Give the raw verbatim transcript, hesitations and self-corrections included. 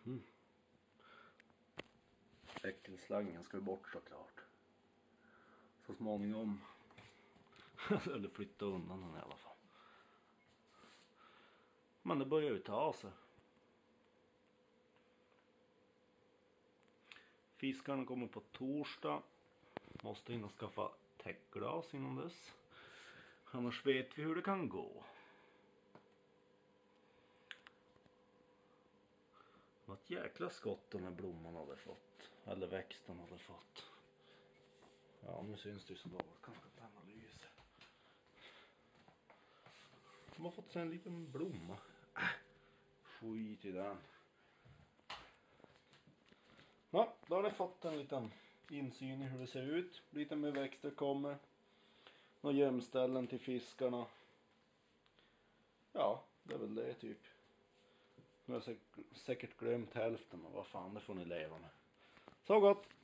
Mm. Äckelslangen ska ju bort såklart. Så småningom. Eller flytta undan den i alla fall. Men det börjar ju ta sig. Fiskarna kommer på torsdag. Måste hinna skaffa täckglas innan dess. Annars vet vi hur det kan gå. Vad jäkla skott den här blomman hade fått. Eller växten hade fått. Ja, nu syns det ju så dåligt. Kanske på analys. De har fått sig en liten blomma. Äh, skit i den. Ja, då har ni fått en liten insyn i hur det ser ut. Lite med växter kommer. Några gömställen till fiskarna. Ja, det är väl det typ. Nu har jag säkert glömt hälften, och vad fan, det får ni leva med. Så gott!